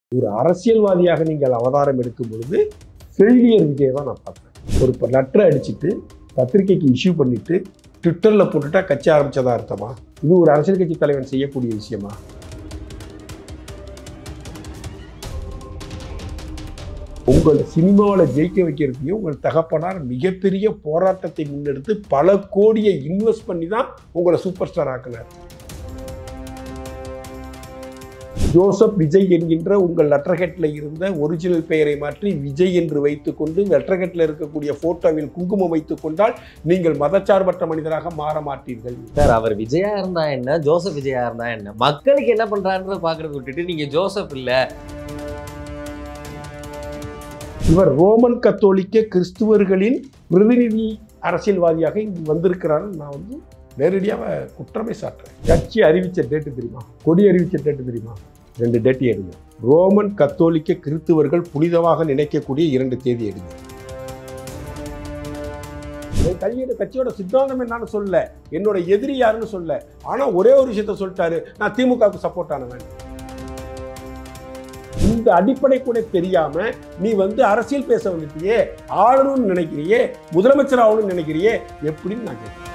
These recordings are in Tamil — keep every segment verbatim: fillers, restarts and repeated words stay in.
ஒரு அரசியல்வாதியாக நீங்கள் அவதாரம் எடுக்கும் பொழுது ஃபெயிலியர் விஜய் தான் நான் பார்க்குறேன். ஒரு இப்போ லெட்டரை அடிச்சுட்டு பத்திரிகைக்கு இஷ்யூ பண்ணிட்டு ட்விட்டரில் போட்டுட்டா கட்சி ஆரம்பித்ததா அர்த்தமா? இது ஒரு அரசியல் கட்சி தலைவன் செய்யக்கூடிய விஷயமா? உங்கள் சினிமாவில் ஜெயிக்க வைக்கிறதுக்கு உங்கள் தகப்பனார் மிகப்பெரிய போராட்டத்தை முன்னெடுத்து பல கோடியை இன்வெஸ்ட் பண்ணி தான் உங்களை சூப்பர் ஸ்டார் ஆக்கினார். ஜோசப் விஜய் என்கின்ற உங்கள் லெட்டர்ஹெட்டில் இருந்த ஒரிஜினல் பெயரை மாற்றி விஜய் என்று வைத்துக்கொண்டு லெட்டர்ஹெட்டில் இருக்கக்கூடிய போட்டோவில் குங்குமம் வைத்துக் கொண்டால் நீங்கள் மதச்சார்பற்ற மனிதராக மாற மாட்டீர்கள். சார், அவர் விஜயா இருந்தா என்ன, ஜோசப் விஜயா இருந்தா என்ன, மக்களுக்கு என்ன பண்றாருன்னு பாக்குறத விட்டுட்டு நீங்க ஜோசப் இல்ல, இவர் ரோமன் கத்தோலிக்க கிறிஸ்துவர்களின் பிரதிநிதி அரசியல்வாதியாக இங்கு வந்திருக்கிறார். நான் வந்து நேரடியாக குற்றமே சாட்டுறேன். கட்சி அறிவித்த டேட்டு தெரியுமா? கொடி அறிவித்த டேட்டு தெரியுமா? ரெண்டு டேட்டு எடுங்க. ரோமன் கத்தோலிக்க கிறிஸ்துவர்கள் புனிதமாக நினைக்கக்கூடிய இரண்டு தேதி எடுங்க. கையோட கட்சியோட சித்தாந்தம் என்னன்னு சொல்ல, என்னோட எதிரி யாருன்னு சொல்ல, ஆனா ஒரே ஒரு விஷயத்த சொல்லிட்டாரு, நான் திமுகவுக்கு சப்போர்ட் ஆனவன். இந்த அடிப்படை கூட தெரியாம நீ வந்து அரசியல் பேச வந்துட்டியே, ஆளணும்னு நினைக்கிறியே, முதலமைச்சர் ஆகணும்னு நினைக்கிறியே, எப்படின்னு நான் கேட்கிறேன்.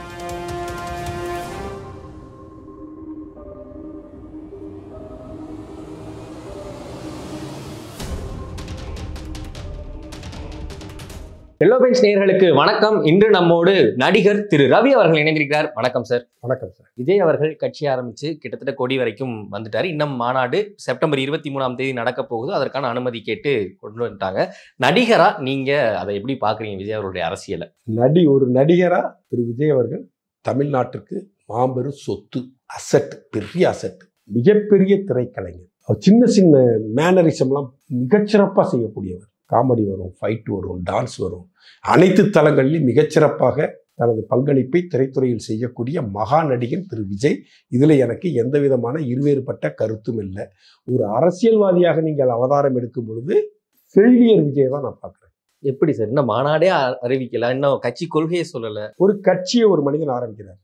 ஹலோ ஃப்ரெண்ட்ஸ், நேயர்களுக்கு வணக்கம். இன்று நம்மோடு நடிகர் திரு ரவி அவர்கள் இணைந்திருக்கிறார். வணக்கம் சார். வணக்கம் சார். விஜய் அவர்கள் கட்சி ஆரம்பிச்சு கிட்டத்தட்ட கொடி வரைக்கும் வந்துட்டாரு. இன்னும் மாநாடு செப்டம்பர் இருபத்தி மூணாம் தேதி நடக்க போகுது. அதற்கான அனுமதி கேட்டு கொண்டு வந்துட்டாங்க. நடிகரா நீங்க அதை எப்படி பாக்குறீங்க விஜய் அவருடைய அரசியலை? நடி ஒரு நடிகரா திரு விஜய் அவர்கள் தமிழ்நாட்டுக்கு மாபெரும் சொத்து, அசட், பெரிய அசட், மிகப்பெரிய திரைக்கலைஞர். அவர் சின்ன சின்ன மேனரிசம்லாம் மிகச்சிறப்பாக செய்யக்கூடியவர். காமெடி வரும், ஃபைட் வரும், டான்ஸ் வரும், அனைத்து தளங்களிலும் மிகச்சிறப்பாக தனது பங்களிப்பை திரைத்துறையில் செய்யக்கூடிய மகா நடிகன் திரு விஜய். இதில் எனக்கு எந்த விதமான இருவேறுபட்ட கருத்தும் இல்லை. ஒரு அரசியல்வாதியாக நீங்கள் அவதாரம் எடுக்கும் பொழுது ஃபெயிலியர் விஜய் தான் நான் பார்க்குறேன். எப்படி சார்? இன்னும் மாநாடே அறிவிக்கல, இன்னும் கட்சி கொள்கையை சொல்லலை. ஒரு கட்சியை ஒரு மனிதன் ஆரம்பிக்கிறார்,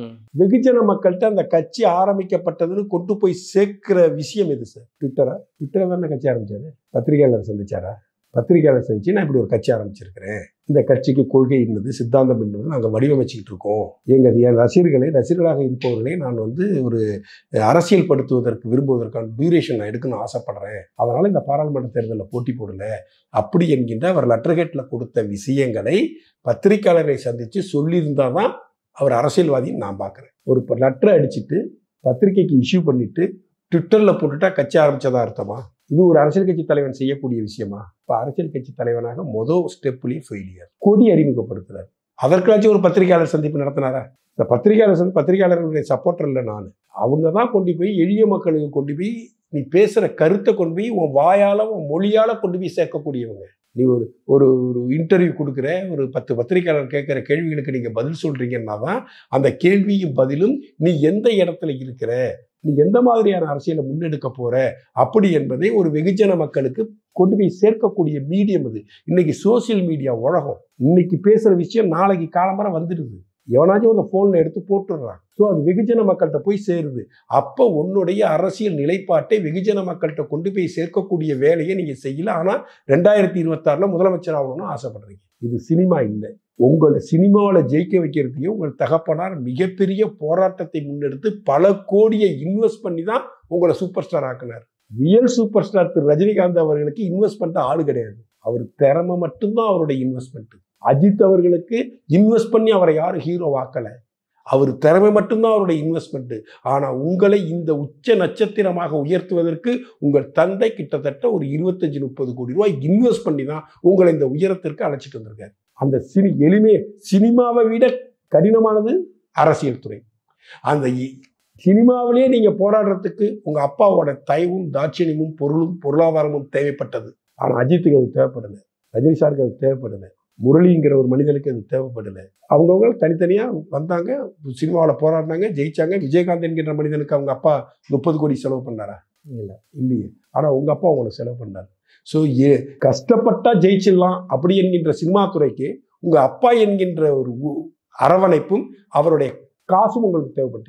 வெகுஜன மக்கள்கிட்ட அந்த கட்சி ஆரம்பிக்கப்பட்டதுன்னு கொண்டு போய் சேர்க்கிற விஷயம் எது சார்? ட்விட்டரா? ட்விட்டரை தானே கட்சி ஆரம்பிச்சாரு. பத்திரிகையாளர் சந்திச்சாரா? பத்திரிகையாளர் செஞ்சு நான் இப்படி ஒரு கட்சி ஆரம்பிச்சிருக்கிறேன், இந்த கட்சிக்கு கொள்கை என்னது, சித்தாந்தம் என்னது, நாங்கள் வடிவமைச்சிக்கிட்டு இருக்கோம், எங்கள் என் ரசிகர்களை ரசிகர்களாக இருப்பவர்களை நான் வந்து ஒரு அரசியல் படுத்துவதற்கு விரும்புவதற்கான டியூரேஷன் நான் எடுக்கணும்னு ஆசைப்படுறேன், அதனால் இந்த பாராளுமன்ற தேர்தலில் போட்டி போடலை அப்படி என்கின்ற அவர் லெட்டர்ஹெட்டில் கொடுத்த விஷயங்களை பத்திரிகையாளரை சந்தித்து சொல்லியிருந்தால் தான் அவர் அரசியல்வாதின்னு நான் பார்க்குறேன். ஒரு இப்போ லெட்டரை அடிச்சுட்டு பத்திரிகைக்கு இஷ்யூ பண்ணிட்டு ட்விட்டரில் போட்டுட்டா கட்சி ஆரம்பித்ததா அர்த்தமா? இது ஒரு அரசியல் கட்சி தலைவன் செய்யக்கூடிய விஷயமா? இப்போ அரசியல் கட்சி தலைவனாக மொதல் ஸ்டெப்லேயே ஃபெயிலியர். கொடி அறிமுகப்படுத்துறார். அதற்காச்சும் ஒரு பத்திரிகையாளர் சந்திப்பு நடத்தினாரா? இந்த பத்திரிகையாளர் சந்தி பத்திரிகையாளர்களுடைய சப்போர்ட்டர் இல்லை நான். அவங்க தான் கொண்டு போய் எளிய மக்களுக்கு கொண்டு போய் நீ பேசுகிற கருத்தை கொண்டு போய் உன் வாயால் உன் மொழியால் கொண்டு போய் சேர்க்கக்கூடியவங்க. நீ ஒரு ஒரு ஒரு இன்டர்வியூ கொடுக்குற, ஒரு பத்து பத்திரிகையாளர் கேட்குற கேள்விகளுக்கு நீங்கள் பதில் சொல்கிறீங்கன்னா தான் அந்த கேள்வியும் பதிலும் நீ எந்த இடத்துல இருக்கிற, நீ எந்த மாதிரியான அரசியலை முன்னெடுக்க போற அப்படி என்பதை ஒரு வெகுஜன மக்களுக்கு கொண்டு போய் சேர்க்கக்கூடிய மீடியம் இது. இன்னைக்கு சோசியல் மீடியா உலகம். இன்னைக்கு பேசுகிற விஷயம் நாளைக்கு காலம்பரை வந்துடுது. எவனாச்சும் அந்த ஃபோனில் எடுத்து போட்டுடுறான். ஸோ அது வெகுஜன மக்கள்கிட்ட போய் சேருது. அப்போ உன்னுடைய அரசியல் நிலைப்பாட்டை வெகுஜன மக்கள்கிட்ட கொண்டு போய் சேர்க்கக்கூடிய வேலையை நீங்கள் செய்யல. ஆனால் ரெண்டாயிரத்தி இருபத்தாறில் முதலமைச்சர் ஆகணும்னு ஆசைப்படுறீங்க. இது சினிமா இல்லை. உங்களை சினிமாவில் ஜெயிக்க வைக்கிறதுக்கு உங்கள் தகப்பனார் மிகப்பெரிய போராட்டத்தை முன்னெடுத்து பல கோடியை இன்வெஸ்ட் பண்ணி தான் உங்களை சூப்பர் ஸ்டார் ஆக்கினார். Real super star Thiru Rajinikanth அவர்களுக்கு இன்வெஸ்ட் பண்ணுற ஆளு கிடையாது. அவர் திறமை மட்டும்தான் அவருடைய இன்வெஸ்ட்மெண்ட். அஜித் அவர்களுக்கு இன்வெஸ்ட் பண்ணி அவரை யாரும் ஹீரோ ஆக்கலை. அவர் திறமை மட்டும்தான் அவருடைய இன்வெஸ்ட்மெண்ட். ஆனால் உங்களை இந்த உச்ச நட்சத்திரமாக உயர்த்துவதற்கு உங்கள் தந்தை கிட்டத்தட்ட ஒரு இருபத்தஞ்சு முப்பது கோடி ரூபாய் இன்வெஸ்ட் பண்ணி தான் உங்களை இந்த உயரத்திற்கு அழைச்சிட்டு வந்திருக்காரு. அந்த சினி எளிமைய சினிமாவை விட கடினமானது அரசியல் துறை. அந்த சினிமாவிலே நீங்கள் போராடுறதுக்கு உங்கள் அப்பாவோட தயவும் தாட்சியமும் பொருளும் பொருளாதாரமும் தேவைப்பட்டது. ஆனால் அஜித்துக்கு அது தேவைப்படலை, ரஜினி சாருக்கு அது தேவைப்படலை, முரளிங்கிற ஒரு மனிதனுக்கு அது தேவைப்படலை. அவங்கவுங்க தனித்தனியாக வந்தாங்க, சினிமாவில் போராடினாங்க, ஜெயிச்சாங்க. விஜயகாந்த் என்கின்ற மனிதனுக்கு அவங்க அப்பா முப்பது கோடி செலவு பண்ணாரா? இல்லை, இல்லையே. ஆனால் உங்கள் அப்பா அவங்களுக்கு செலவு பண்ணார். ஸோ ஏ கஷ்டப்பட்டா ஜெயிச்சிடலாம் அப்படி என்கின்ற சினிமா துறைக்கு உங்கள் அப்பா என்கின்ற ஒரு அரவணைப்பும் அவருடைய காசும் உங்களுக்கு தேவைப்பட்டுச்சு.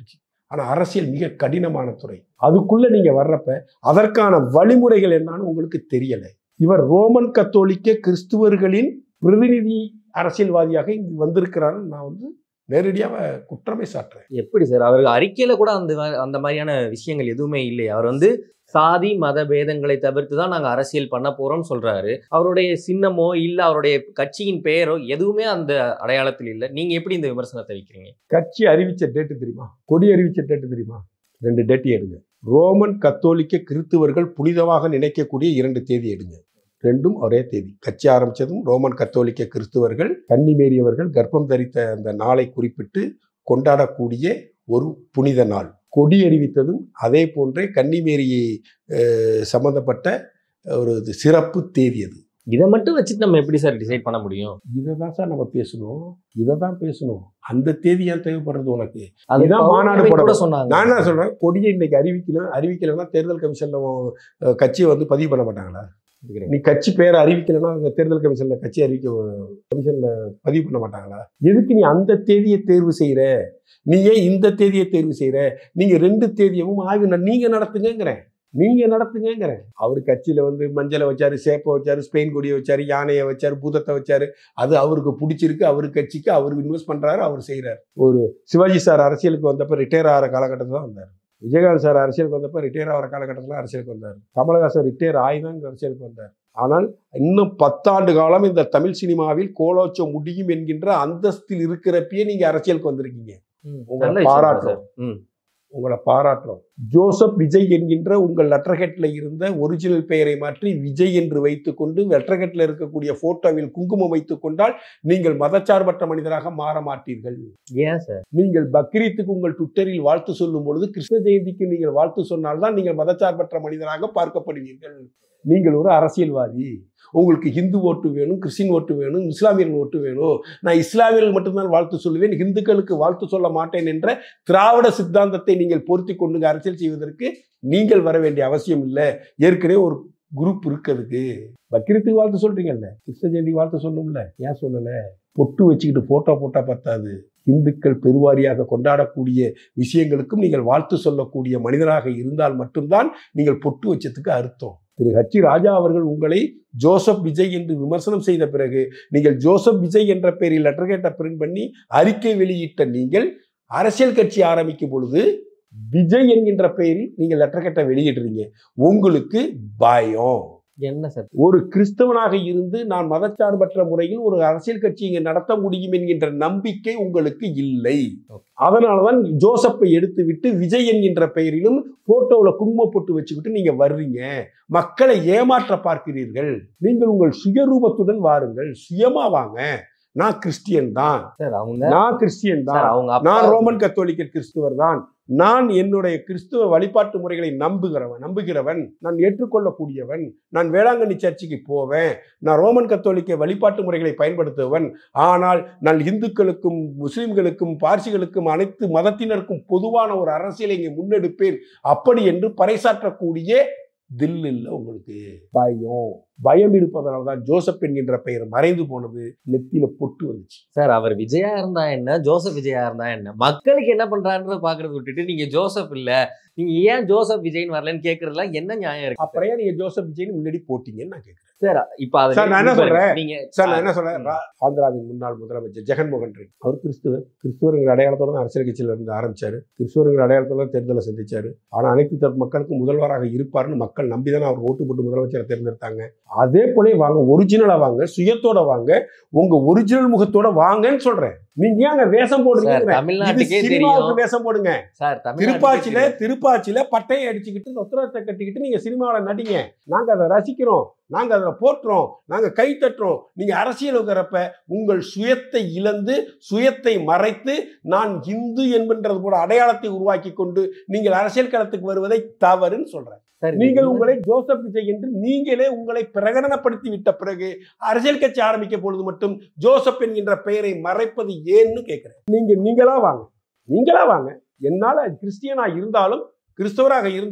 ஆனா அரசியல் மிக கடினமான துறை. அதுக்குள்ள நீங்க வர்றப்ப அதற்கான வழிமுறைகள் என்னன்னு உங்களுக்கு தெரியல. இவர் ரோமன் கத்தோலிக்க கிறிஸ்துவர்களின் பிரதிநிதி அரசியல்வாதியாக இங்கு வந்திருக்கிறாருன்னு நான் வந்து நேரடியாக குற்றமே சாட்டுறேன். எப்படி சார் அவருக்கு அறிக்கையில கூட அந்த அந்த மாதிரியான விஷயங்கள் எதுவுமே இல்லையா? அவர் வந்து சாதி மத பேதங்களை தவிர்த்து தான் நாங்கள் அரசியல் பண்ண போறோம்னு சொல்றாரு. அவருடைய சின்னமோ இல்லை அவருடைய கட்சியின் பெயரோ எதுவுமே அந்த அடையாளத்தில் இல்லை. நீங்க எப்படி இந்த விமர்சனத்தை வைக்கிறீங்க? கட்சி அறிவிச்ச டேட்டு தெரியுமா? கொடி அறிவிச்ச டேட்டு தெரியுமா? ரெண்டு டேட்டு எடுங்க. ரோமன் கத்தோலிக்க கிறிஸ்துவர்கள் புனிதமாக நினைக்கக்கூடிய இரண்டு தேதி எடுங்க. ரெண்டும் ஒரே தேதி. கட்சி ஆரம்பிச்சதும் ரோமன் கத்தோலிக்க கிறிஸ்துவர்கள் கன்னிமேரியவர்கள் கர்ப்பம் தரித்த அந்த நாளை குறிப்பிட்டு கொண்டாடக்கூடிய ஒரு புனித நாள். கொடி அறிவித்ததும் அதே போன்றே கன்னிமேரியை சம்பந்தப்பட்ட ஒரு சிறப்பு தேதி அது. இதை மட்டும் வச்சுட்டு நம்ம எப்படி சார் டிசைட் பண்ண முடியும்? இதை தான் சார் நம்ம பேசணும். இதை தான் பேசணும். அந்த தேதி ஏன் தேவைப்படுறது உனக்கு? அதுதான் மாநாடு போட சொன்னாங்க. நான் என்ன சொல்றேன், கொடியை இன்னைக்கு அறிவிக்கல அறிவிக்கலைன்னா தேர்தல் கமிஷன்ல கட்சியை வந்து பதிவு பண்ண மாட்டாங்களா? நீ கட்சி பேரை அறிவிக்கலைன்னா தேர்தல் கமிஷன்ல கட்சி அறிவிக்க கமிஷன்ல பதிவு பண்ண மாட்டாங்களா? எதுக்கு நீ அந்த தேதியை தேர்வு செய்யற? நீ ஏன் இந்த தேதியை தேர்வு செய்யற? நீங்க ரெண்டு தேதியவும் ஆய்வு நீங்க நடத்துங்கிறேன். நீங்க நடத்துங்கிறேன். அவர் கட்சியில வந்து மஞ்சளை வச்சாரு, சேப்பை வச்சாரு, ஸ்பெயின் கொடியை வச்சாரு, யானையை வச்சாரு, பூதத்தை வச்சாரு. அது அவருக்கு பிடிச்சிருக்கு. அவரு கட்சிக்கு அவருக்கு இன்வெஸ்ட் பண்றாரு, அவர் செய்யறாரு. ஒரு சிவாஜி சார் அரசியலுக்கு வந்தப்ப ரிட்டையர் ஆகிற காலகட்டத்தில் தான் வந்தார். விஜயகாந்த் சார் அரசியலுக்கு வந்தப்ப ரிட்டையர் ஆகிற காலகட்டத்தில் அரசியலுக்கு வந்தார். கமலஹாசன் ரிட்டையர் ஆயுதான் அரசியலுக்கு வந்தார். ஆனால் இன்னும் பத்தாண்டு காலம் இந்த தமிழ் சினிமாவில் கோலோச்சம் முடியும் என்கின்ற அந்தஸ்தில் இருக்கிறப்பயே நீங்க அரசியலுக்கு வந்திருக்கீங்க. உங்களை பாராட்டுறோம். உங்களை பாராட்டுறோம். ஜோசப் விஜய் என்கின்ற உங்கள் லெட்டர்ஹெட்ல இருந்த ஒரிஜினல் பெயரை மாற்றி விஜய் என்று வைத்துக் கொண்டு லெட்டர்ஹெட்ல இருக்கக்கூடிய போட்டோவில் குங்குமம் வைத்துக் கொண்டால் நீங்கள் மதச்சார்பற்ற மனிதராக மாற மாட்டீர்கள். ஏன் சார்? நீங்கள் பக்ரீத்துக்கு உங்கள் ட்விட்டரில் வாழ்த்து சொல்லும் பொழுது கிருஷ்ண ஜெயந்திக்கு நீங்கள் வாழ்த்து சொன்னால்தான் நீங்கள் மதச்சார்பற்ற மனிதராக பார்க்கப்படுவீர்கள். நீங்கள் ஒரு அரசியல்வாதி. உங்களுக்கு ஹிந்து ஓட்டு வேணும், கிறிஸ்டின் ஓட்டு வேணும், இஸ்லாமியர்கள் ஓட்டு வேணும். நான் இஸ்லாமியர்கள் மட்டும்தான் வாழ்த்து சொல்லுவேன், ஹிந்துக்களுக்கு வாழ்த்து சொல்ல மாட்டேன் என்ற திராவிட சித்தாந்தத்தை நீங்கள் பொருத்தி கொண்டு அரசியல் செய்வதற்கு நீங்கள் வர வேண்டிய அவசியம் இல்லை. ஏற்கனவே ஒரு குரூப் இருக்கிறதுக்கு. பக்ரீத்துக்கு வாழ்த்து சொல்றீங்கல்ல, கிருஷ்ண ஜெயந்திக்கு வாழ்த்து சொல்லணும்ல, ஏன் சொல்லல? பொட்டு வச்சுக்கிட்டு போட்டோ போட்டா பத்தாது. இந்துக்கள் பெருவாரியாக கொண்டாடக்கூடிய விஷயங்களுக்கும் நீங்கள் வாழ்த்து சொல்லக்கூடிய மனிதராக இருந்தால் மட்டும்தான் நீங்கள் பொட்டு வச்சதுக்கு அர்த்தம். திரு ஹச் ராஜா அவர்கள் உங்களை ஜோசப் விஜய் என்று விமர்சனம் செய்த பிறகு நீங்கள் ஜோசப் விஜய் என்ற பெயரில் லெட்டர்ஹெட்டை பிரிண்ட் பண்ணி அறிக்கை வெளியிட்ட நீங்கள் அரசியல் கட்சி ஆரம்பிக்கும் பொழுது விஜய் என்கின்ற பெயரில் நீங்கள் லெட்டர்ஹெட்டை வெளியிடுறீங்க. உங்களுக்கு பயம் என்ன சார்? ஒரு கிறிஸ்தவனாக இருந்து நான் மதச்சார்பற்ற முறையில் ஒரு அரசியல் கட்சி இங்கே நடத்த முடியும் என்கின்ற நம்பிக்கை உங்களுக்கு இல்லை. அதனாலதான் ஜோசப்பை எடுத்து விட்டு விஜய் என்கின்ற பெயரிலும் போட்டோவில் குங்குமம் போட்டு வச்சுக்கிட்டு நீங்க வர்றீங்க. மக்களை ஏமாற்ற பார்க்கிறீர்கள். நீங்கள் உங்கள் சுயரூபத்துடன் வாருங்கள், சுயமா வாங்க. நான் கிறிஸ்டியன் தான், நான் கிறிஸ்டியன் தான், நான் ரோமன் கத்தோலிக்க கிறிஸ்துவர் தான், நான் என்னுடைய கிறிஸ்துவ வழிபாட்டு முறைகளை நம்புகிறவன் நம்புகிறவன் நான் ஏற்றுக்கொள்ளக்கூடியவன், நான் வேளாங்கண்ணி சர்ச்சுக்கு போவேன், நான் ரோமன் கத்தோலிக்க வழிபாட்டு முறைகளை பயன்படுத்துவன். ஆனால் நான் இந்துக்களுக்கும் முஸ்லிம்களுக்கும் பார்சிகளுக்கும் அனைத்து மதத்தினருக்கும் பொதுவான ஒரு அரசியலை இங்கே முன்னெடுப்பேன் அப்படி என்று பறைசாற்றக்கூடிய தில் இல்லை உங்களுக்கு. பயம் பயம் இருப்பதனால தான் ஜோசப் என்கின்ற பெயர் மறைந்து போனது, நெத்தியில பொட்டு வந்துச்சு. சார் அவர் விஜயா இருந்தா என்ன, ஜோசப் விஜயா இருந்தா என்ன, மக்களுக்கு என்ன பண்றான்றத பாக்குறது விட்டுட்டு நீங்க ஜோசப் இல்ல, நீங்க ஏன் ஜோசப் விஜய்னு வரலன்னு கேக்குறதுலாம் என்ன நியாயம் இருக்கு? அப்புறம் நீங்க ஜோசப் விஜய்னு முன்னாடி போட்டீங்கன்னு நான் கேட்கிறேன். சார் இப்ப நான் என்ன சொல்றேன் நீங்க சார் நான் என்ன சொல்றேன் ஆந்திராவின் முன்னாள் முதலமைச்சர் ஜெகன்மோகன் ரெட்டி அவர் கிறிஸ்துவர். கிறிஸ்துவருங்கிற அடையாளத்தோட தான் அரசியல் கட்சியில இருந்து ஆரம்பிச்சாரு. கிறிஸ்துவருங்கிற அடையாளத்தோட தேர்தலை சந்திச்சாரு. ஆனா அனைத்து தரப்பு மக்களுக்கும் முதல்வராக இருப்பாருன்னு மக்கள் நம்பிதானே அவர் ஓட்டு போட்டு முதலமைச்சரை தேர்ந்தெடுத்தாங்க. அதே போல வாங்க, ஒரிஜினலா வாங்க, சுயத்தோட வாங்க, உங்க ஒரிஜினல் முகத்தோட வாங்கன்னு சொல்றேன். நீங்க ஏங்க வேஷம் போடுறீங்க? தமிழ்நாட்டுக்கே சினிமாவுக்கு வேஷம் போடுங்க சார். திருப்பாச்சியில திருப்பாச்சியில பட்டையை அடிச்சுக்கிட்டு நொத்தரத்தை கட்டிக்கிட்டு நீங்க சினிமாவில நடிங்க. நாங்க அதை ரசிக்கிறோம், நாங்க அதை போட்டுறோம், நாங்க கை தட்டுறோம். நீங்க அரசியல் இருக்கிறப்ப உங்கள் சுயத்தை இழந்து சுயத்தை மறைத்து நான் இந்து என்பது போல அடையாளத்தை உருவாக்கி கொண்டு நீங்கள் அரசியல் களத்துக்கு வருவதை தவறுன்னு சொல்றேன். நீங்கள் உங்களை ஜோசப் விஜய் என்று நீங்களே உங்களை பிரகடனப்படுத்தி விட்ட பிறகு அரசியல் கட்சி ஆரம்பிக்க பொழுது மட்டும் ஜோசப் என்கின்ற பெயரை மறைப்பது ஏன்னு கேட்கிறேன். நீங்க நீங்களா வாங்க, நீங்களா வாங்க. என்னால கிறிஸ்டியனா இருந்தாலும் கிறிஸ்தவராக இருந்தாலும்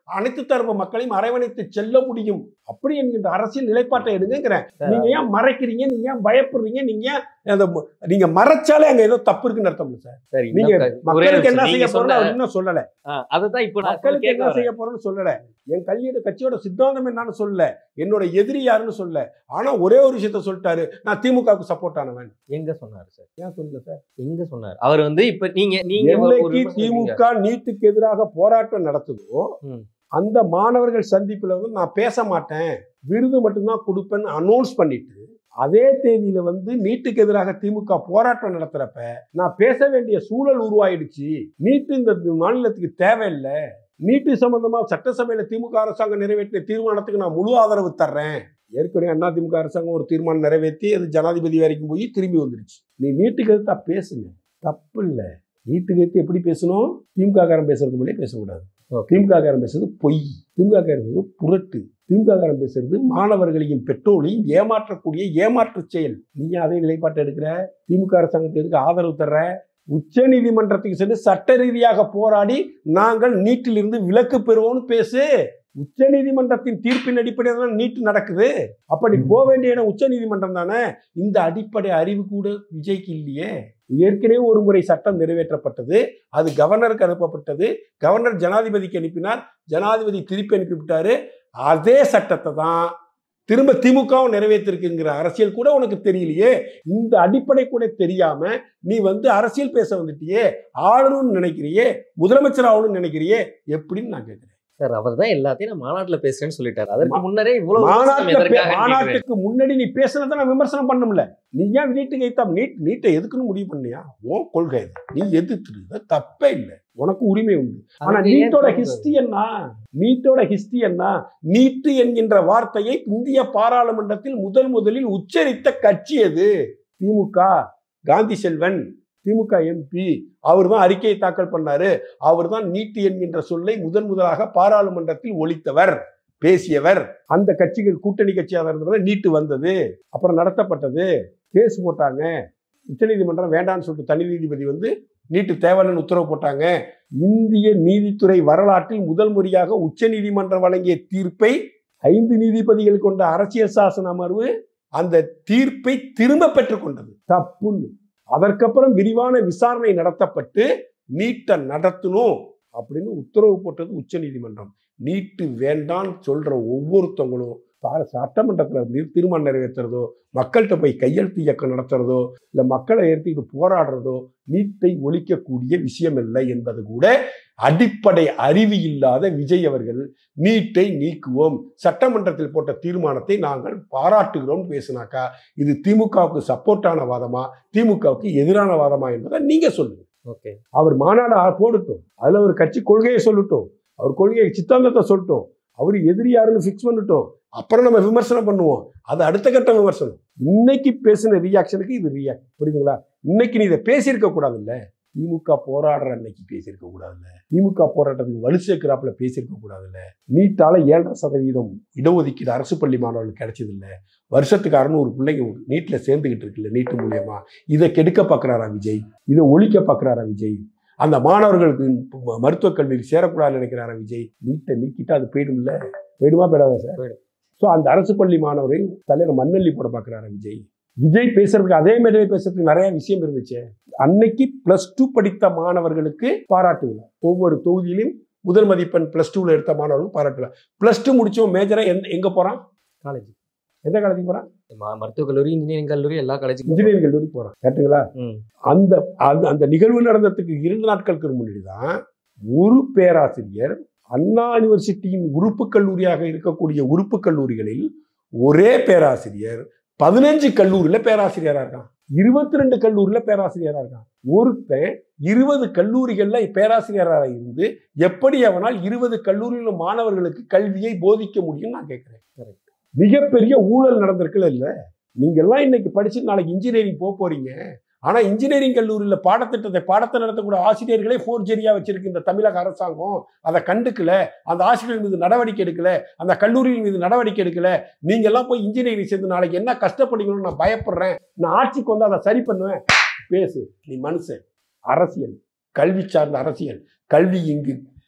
அனைத்து தரப்பு மக்களையும் அரவணைத்து செல்ல முடியும் அப்படி என்கின்ற அரசியல் நிலைப்பாட்டை எடுங்கிறேன். நீங்க ஏன் மறைக்கிறீங்க, நீங்க ஏன் பயப்படுறீங்க, நீங்க ஏன் அந்த நீங்க மறைச்சாலே அங்க ஏதோ தப்பு இருக்குன்னு அர்த்தம் இல்லை சார். சரி, நீங்க இன்னும் மக்களுக்கு என்ன நீங்க செய்ய போறோம்னு சொன்ன- அவர் இன்னும் சொல்லல. ஆ, அதுதான் இப்போ நான் மக்களுக்கு என்ன கேட்க செய்ய போறோம்னு சொல்லல. என் கல்வியோட கட்சியோட சித்தாந்தம் என்னன்னு சொல்லல, என்னோட எதிரி யாருன்னு சொல்லல. ஆனா ஒரே ஒரு விஷயத்த சொல்லிட்டாரு, நான் திமுகவுக்கு சப்போர்ட் ஆனவன். எங்க சொன்னாரு சார்? ஏன் சொல்லல சார்? எங்க சொன்னாரு அவர் வந்து? இப்ப நீங்க நீங்க ஒரு என்னைக்கு விமர்சனம் திமுக நீட்டுக்கு எதிராக போராட்டம் நடத்துதோ ம். அந்த மாணவர்கள் சந்திப்புல வந்து நான் பேச மாட்டேன், விருது மட்டும்தான் கொடுப்பேன்னு அனௌன்ஸ் பண்ணிட்டு அதே தேதியில வந்து நீட்டுக்கு எதிராக திமுக போராட்டம் நடத்துறப்ப நான் பேச வேண்டிய சூழல் உருவாயிடுச்சு, நீட்டு இந்த மாநிலத்துக்கு தேவையில்லை, நீட்டு சம்பந்தமா சட்டசபையில திமுக அரசாங்கம் நிறைவேற்றிய தீர்மானத்துக்கு நான் முழு ஆதரவு தர்றேன். ஏற்கனவே அண்ணா திமுக அரசாங்கம் ஒரு தீர்மானம் நிறைவேற்றி அது ஜனாதிபதி வரைக்கும் போய் திரும்பி வந்துருச்சு. நீ நீட்டுக்கு எதிர்த்தா பேசுங்க, தப்பு இல்லை. நீட்டுக்கு எதிர்த்து எப்படி பேசணும்? திமுக காரன் பேசுறதுக்கு முன்னாடியே பேசக்கூடாது. திமுக காரன் பேசுறது பொய், திமுக காரன் பேசுறது புரட்டு, திமுக காரன் பேசுறது மாணவர்களையும் பெற்றோரையும் ஏமாற்றக்கூடிய ஏமாற்று செயல். நீ அதே நிலைப்பாட்டை எடுக்கிற, திமுக அரசாங்கத்துக்கு ஆதரவு தர்ற, உச்ச நீதிமன்றத்துக்கு சென்று சட்ட ரீதியாக போராடி நாங்கள் நீட்டிலிருந்து விலக்கு பெறுவோம்னு பேசு. உச்ச நீதிமன்றத்தின் தீர்ப்பின் அடிப்படையில் தான் நீட் நடக்குது. அப்படி போக வேண்டிய இடம் உச்ச நீதிமன்றம் தானே. இந்த அடிப்படை அறிவு கூட விஜய்க்கு இல்லையே. ஏற்கனவே ஒரு முறை சட்டம் நிறைவேற்றப்பட்டது, அது கவர்னருக்கு அனுப்பப்பட்டது, கவர்னர் ஜனாதிபதிக்கு அனுப்பினார், ஜனாதிபதி திருப்பி அனுப்பிவிட்டாரு. அதே சட்டத்தை தான் திரும்ப திமுகவும் நிறைவேற்றிருக்குங்கிற அரசியல் கூட உனக்கு தெரியலையே. இந்த அடிப்படை கூட தெரியாம நீ வந்து அரசியல் பேச வந்துட்டியே, ஆளணும்னு நினைக்கிறியே, முதலமைச்சர் ஆகணும்னு நினைக்கிறியே, எப்படின்னு நான் கேட்கிறேன். சார் அவர் தான் எல்லாத்தையும் நான் மாநாட்டுல பேசுறேன்னு சொல்லிட்டாரு. அதற்கு முன்னரே இவ்வளவு விமர்சனம் மாநாட்டுல பே- எதற்காக கேட்கிறேன்? மாநாட்டுக்கு முன்னாடி நீ பேசுனதை நான் விமர்சனம் பண்ணல. நீ ஏன் நீட்டுக்கு எய்த்தா நீட் நீட்டை எதுக்குன்னு முடிவு பண்ணியா? உன் கொள்கை இது. நீ எதிர்த்து தப்பே இல்லை, உனக்கு உரிமை உண்டு. ஆனா அதுக்கு ஏன் நீட்டோட சொல்றது? ஹிஸ்டரி என்ன? நீட்டோட ஹிஸ்டரி என்ன? நீட்டு என்கின்ற வார்த்தையை இந்திய பாராளுமன்றத்தில் முதல் முதலில் உச்சரித்த கட்சி எது? திமுக. காந்தி செல்வன் திமுக எம்பி, அவர் தான் அறிக்கையை தாக்கல் பண்ணாரு. அவர் தான் நீட்டு என்கின்ற சொல்லை முதன் முதலாக பாராளுமன்றத்தில் ஒலித்தவர், பேசியவர். அந்த கட்சிகள் கூட்டணி கட்சியாக இருந்தது நீட்டு வந்தது, அப்புறம் நடத்தப்பட்டது, கேஸ் போட்டாங்க, உச்சநீதிமன்றம் வேண்டான்னு சொல்லிட்டு தனி நீதிபதி வந்து நீட்டு தேவைன்னு உத்தரவு போட்டாங்க. இந்திய நீதித்துறை வரலாற்றில் முதல் முறையாக உச்ச நீதிமன்றம் வழங்கிய தீர்ப்பை ஐந்து நீதிபதிகள் கொண்ட அரசியல் சாசன அமர்வு அந்த தீர்ப்பை திரும்ப பெற்றுக்கொண்டது. தப்புன்னு அதற்கப்புறம் விரிவான விசாரணை நடத்தப்பட்டு நீட்டை நடத்தணும் அப்படின்னு உத்தரவு போட்டது உச்ச நீதிமன்றம். நீட்டு வேண்டான்னு சொல்ற ஒவ்வொருத்தவங்களும் சட்டமன்றத்தில் தீர்மானம் நிறைவேற்றுறதோ, மக்கள்கிட்ட போய் கையெழுத்து இயக்கம் நடத்துறதோ, இல்லை மக்களை ஏற்றிட்டு போராடுறதோ நீட்டை ஒழிக்கக்கூடிய விஷயம் இல்லை என்பது கூட அடிப்படை அறிவு இல்லாத விஜய் அவர்கள் நீட்டை நீக்குவோம், சட்டமன்றத்தில் போட்ட தீர்மானத்தை நாங்கள் பாராட்டுகிறோம் பேசினாக்கா இது திமுகவுக்கு சப்போர்ட்டான வாதமா, திமுகவுக்கு எதிரான வாதமா என்பதை நீங்க சொல்லுங்க. ஓகே, அவர் மாநாடு போடட்டும், அதுல ஒரு கட்சி கொள்கையை சொல்லட்டும், அவர் கொள்கையை சித்தாந்தத்தை சொல்லட்டும், அவர் எதிரி யாருன்னு ஃபிக்ஸ் பண்ணட்டும், அப்புறம் நம்ம விமர்சனம் பண்ணுவோம். அது அடுத்த கட்ட விமர்சனம். இன்னைக்கு பேசின ரியாக்ஷனுக்கு இது ரியாக்ட், புரியுதுங்களா? இன்னைக்கு நீ இதை பேசியிருக்க கூடாது இல்ல, திமுக போராடுற அன்னைக்கு பேசியிருக்க கூடாதுல்ல, திமுக போராட்டத்துக்கு வலு சேர்க்கிறாப்புல பேசியிருக்க கூடாதுல்ல, நீட்டால ஏழரை சதவீதம் இடஒதுக்கீடு அரசு பள்ளி மாணவர்களுக்கு கிடைச்சது இல்லை, வருஷத்துக்கு அறுநூறு பிள்ளைங்க நீட்ல சேர்ந்துகிட்டு இருக்குல்ல நீட்டு மூலியமா, இதை கெடுக்க பார்க்குறாரா விஜய்? இதை ஒழிக்க பார்க்குறாரா விஜய்? அந்த மாணவர்களுக்கு மருத்துவக் கல்வியில் சேரக்கூடாதுன்னு நினைக்கிறாரா விஜய்? நீட்டை நீக்கிட்டு அது போயிடும் இல்லை, போயிடுமா போயிடாதா சார்? ஸோ அந்த அரசு பள்ளி மாணவரை தலைவர் மண்ணள்ளி போட பார்க்குறாரா விஜய்? விஜய் பேசுறதுக்கு அதே மாதிரி பேசுறதுக்கு நிறைய விஷயம் இருந்துச்சு. அன்னைக்கு பிளஸ் டூ படித்த மாணவர்களுக்கு பாராட்டு விழா, ஒவ்வொரு தொகுதியிலும் முதல் மதிப்பெண் பிளஸ் டூவில் எடுத்த மாணவர்களுக்கு பாராட்டு விழா. பிளஸ் டூ முடிச்சவன் மேஜரா எந்த எங்க போறான்? காலேஜ். எந்த காலேஜுக்கு போறான்? மருத்துவக் கல்லூரி, இன்ஜினியரிங் கல்லூரி, எல்லா காலேஜுக்கும் இன்ஜினியரிங் கல்லூரி போறான். கரெக்டுங்களா? அந்த அந்த நிகழ்வு நடந்ததுக்கு இரண்டு நாட்களுக்கு முன்னாடி தான் ஒரு பேராசிரியர் அண்ணா யூனிவர்சிட்டியின் உறுப்பு கல்லூரியாக இருக்கக்கூடிய உறுப்பு கல்லூரிகளில் ஒரே பேராசிரியர் பதினஞ்சு கல்லூரியில பேராசிரியரா இருக்கான், இருபத்தி ரெண்டு கல்லூரியில பேராசிரியரா இருக்கான். ஒருத்தன் இருபது கல்லூரிகள்ல பேராசிரியராக இருந்து எப்படி அவனால் இருபது கல்லூரியில மாணவர்களுக்கு கல்வியை போதிக்க முடியும் நான் கேட்கிறேன். மிகப்பெரிய ஊழல் நடந்திருக்குல்ல. இல்ல, நீங்க எல்லாம் இன்னைக்கு படிச்சு நாளைக்கு இன்ஜினியரிங் போக போறீங்க. ஆனா இன்ஜினியரிங் கல்லூரியில பாடத்திட்டத்தை பாடத்தை நடத்தக்கூடிய ஆசிரியர்களே ஃபோர்ஜரியா வச்சிருக்கு இந்த தமிழக அரசாங்கம். அதை கண்டுக்கல, அந்த ஆசிரியர்கள் மீது நடவடிக்கை எடுக்கல, அந்த கல்லூரிகள் மீது நடவடிக்கை எடுக்கல. நீங்க எல்லாம் போய் இன்ஜினியரிங் சேர்ந்து நாளைக்கு என்ன கஷ்டப்படுங்கன்னு நான் பயப்படுறேன். நான் ஆட்சிக்கு வந்து அதை சரி பண்ணுவேன். பேசு, நீ மனுஷன். அரசியல், கல்வி சார்ந்த அரசியல், கல்வி இங்கு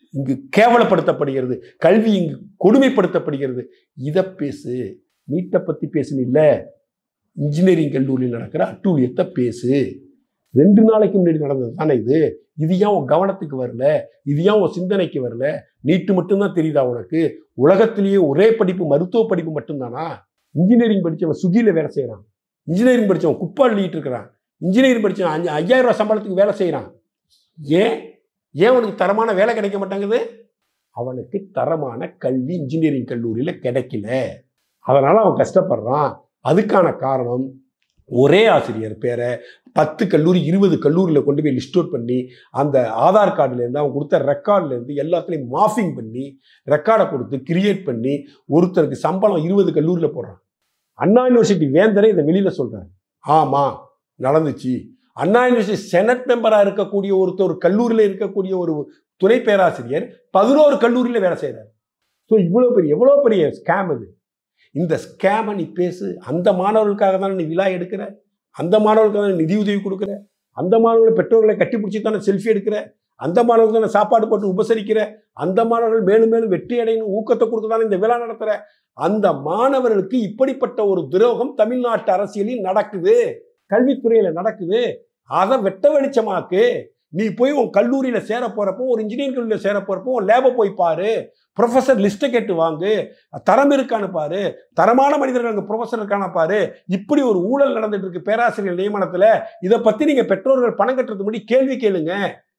இங்கு கேவலப்படுத்தப்படுகிறது, கல்வி இங்கு கொடுமைப்படுத்தப்படுகிறது. இதை பேசு. நீட்டை பற்றி பேசுன்னு இல்லை, இன்ஜினியரிங் கல்லூரியில் நடக்கிற அட்டூழியத்தை பேசு. ரெண்டு நாளைக்கு முன்னாடி நடந்தது தானே இது. இது ஏன் உன் கவனத்துக்கு வரல? இது ஏன் உன் சிந்தனைக்கு வரல? நீட்டு மட்டும்தான் தெரியுதா உனக்கு? உலகத்திலேயே ஒரே படிப்பு மருத்துவ படிப்பு மட்டும்தானா? இன்ஜினியரிங் படித்தவன் சுகியில் வேலை செய்கிறான், இன்ஜினியரிங் படித்தவன் குப்பை அள்ளிட்டு இருக்கிறான், இன்ஜினியரிங் படித்தவன் அஞ்சு ஐயாயிரம் ரூபாய் சம்பளத்துக்கு வேலை செய்கிறான். ஏன் ஏன் அவனுக்கு தரமான வேலை கிடைக்க மாட்டாங்குது? அவனுக்கு தரமான கல்வி இன்ஜினியரிங் கல்லூரியில் கிடைக்கல, அதனால் அவன் கஷ்டப்படுறான். அதுக்கான காரணம் ஒரே ஆசிரியர் பேரை பத்து கல்லூரி இருபது கல்லூரியில் கொண்டு போய் லிஸ்ட் அவுட் பண்ணி அந்த ஆதார் கார்டுலேருந்து அவன் கொடுத்த ரெக்கார்ட்லேருந்து எல்லாத்துலேயும் மாஃபிங் பண்ணி ரெக்கார்டை கொடுத்து கிரியேட் பண்ணி ஒருத்தருக்கு சம்பளம் இருபது கல்லூரியில் போடுறான். அண்ணா யூனிவர்சிட்டி வேந்தரே இதை வெளியில் சொல்கிறார். ஆமாம் நடந்துச்சு. அண்ணா யூனிவர்சிட்டி செனட் மெம்பராக இருக்கக்கூடிய ஒருத்தர் ஒரு கல்லூரியில் இருக்கக்கூடிய ஒரு துணை பேராசிரியர் பதினோரு கல்லூரியில் வேலை செய்கிறார். ஸோ இவ்வளோ பெரிய எவ்வளோ பெரிய ஸ்கேம் இது. இந்த ஸ்கேமை நீ பேசு. அந்த மாணவர்களுக்காக தானே நீ விழா எடுக்கிற, அந்த மாணவர்களுக்காக தானே நிதி உதவி கொடுக்குற, அந்த மாணவர்களை பெற்றோர்களை கட்டி பிடிச்சி தானே செல்ஃபி எடுக்கிற, அந்த மாணவர்களுக்கு தானே சாப்பாடு போட்டு உபசரிக்கிற, அந்த மாணவர்கள் மேலும் மேலும் வெற்றி அடையணும் ஊக்கத்தை கொடுத்து தானே இந்த விழா நடத்துகிற. அந்த மாணவர்களுக்கு இப்படிப்பட்ட ஒரு துரோகம் தமிழ்நாட்டு அரசியலில் நடக்குது, கல்வித்துறையில் நடக்குது. அதை வெட்ட வெளிச்சமாக்கு. நீ போய் உன் கல்லூரியில் சேர போகிறப்போ, ஒரு இன்ஜினியரிங் கல்லூரியில் சேர போகிறப்போ உன் லேபை போய் பாரு, ப்ரொஃபஸர் லிஸ்ட்டை கேட்டு வாங்கு, தரம் இருக்கான்னு பாரு, தரமான மனிதர்கள் அங்கே ப்ரொஃபஸர் இருக்கான பாரு. இப்படி ஒரு ஊழல் நடந்துட்டு இருக்கு பேராசிரியர் நியமனத்தில். இதை பற்றி நீங்கள் பெற்றோர்கள் பணம் கட்டுறதுக்கு முன்னாடி கேள்வி கேளுங்க.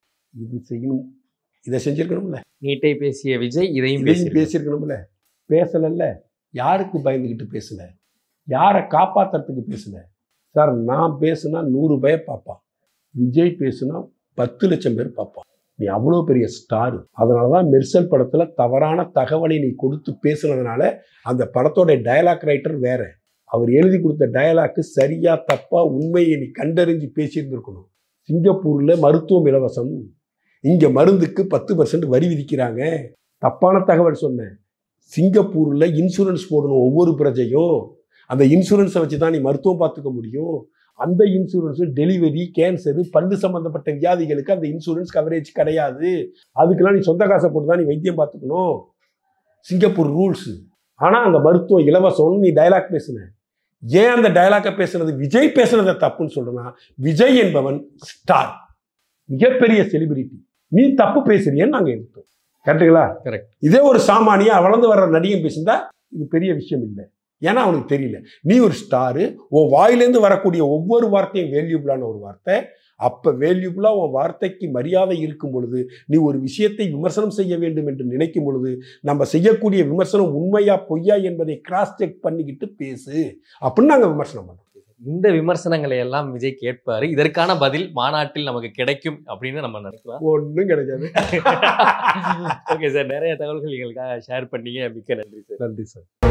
இது செய்யணும், இதை செஞ்சிருக்கணும்ல. நீட்டை பேசிய விஜய் இதையும் பேசியிருக்கணும்ல. பேசலல்ல. யாருக்கு பயந்துக்கிட்டு பேசல? யாரை காப்பாற்றுறதுக்கு பேசல? சார் நான் பேசுனா நூறு பேர் பார்ப்பான், விஜய் பேசுனா பத்து லட்சம் பேர் பார்ப்பான். நீ அவ்வளோ பெரிய ஸ்டார். அதனால தான் மெர்சல் படத்தில் தவறான தகவலை நீ கொடுத்து பேசுனதுனால அந்த படத்தோட டயலாக் ரைட்டர் வேற. அவர் எழுதி கொடுத்த டயலாக்கு சரியா தப்பா உண்மையை நீ கண்டறிஞ்சு பேசியிருந்துருக்கணும். சிங்கப்பூரில் மருத்துவம் இலவசம், இங்கே மருந்துக்கு பத்து பர்சன்ட் வரி விதிக்கிறாங்க. தப்பான தகவல் சொன்னேன். சிங்கப்பூரில் இன்சூரன்ஸ் போடணும் ஒவ்வொரு பிரஜையும். அந்த இன்சூரன்ஸை வச்சு தான் நீ மருத்துவம் பார்த்துக்க முடியும். அந்த இன்சூரன்ஸு டெலிவரி, கேன்சரு, பல்லு சம்மந்தப்பட்ட வியாதிகளுக்கு அந்த இன்சூரன்ஸ் கவரேஜ் கிடையாது. அதுக்கெல்லாம் நீ சொந்த காசை போட்டு தான் நீ வைத்தியம் பார்த்துக்கணும். Singapore rules. ஆனால் அந்த மருத்துவம் இலவசம்னு நீ டயலாக் பேசுன. ஏன் அந்த டயலாக்கை பேசுனது விஜய் பேசுனதை தப்புன்னு சொல்றேன்னா, விஜய் என்பவன் ஸ்டார், மிகப்பெரிய செலிபிரிட்டி. நீ தப்பு பேசுறியன்னு நாங்கள் எடுத்தோம். கரெக்டுங்களா? கரெக்ட். இதே ஒரு சாமானியா வளர்ந்து வர்ற நடிகன் பேசியிருந்தா இது பெரிய விஷயம் இல்லை. ஏன்னா அவனுக்கு தெரியல. நீ ஒரு ஸ்டாரு, உன் வாயிலேருந்து வரக்கூடிய ஒவ்வொரு வார்த்தையும் வேல்யூபிளான ஒரு வார்த்தை. அப்போ வேல்யூபிளாக உன் வார்த்தைக்கு மரியாதை இருக்கும் பொழுது, நீ ஒரு விஷயத்தை விமர்சனம் செய்ய வேண்டும் என்று நினைக்கும் பொழுது, நம்ம செய்யக்கூடிய விமர்சனம் உண்மையா பொய்யா என்பதை கிராஸ் செக் பண்ணிக்கிட்டு பேசு அப்படின்னு நாங்கள் விமர்சனம் பண்ணுறோம். இந்த விமர்சனங்களை எல்லாம் விஜய் கேட்பாரு. இதற்கான பதில் மாநாட்டில் நமக்கு கிடைக்கும் அப்படின்னு நம்ம நினைக்கலாம். ஒன்றும் கிடைக்காது. ஓகே சார், நிறைய தகவல்கள் எங்களுக்காக ஷேர் பண்ணீங்க. மிக்க நன்றி சார். நன்றி சார்.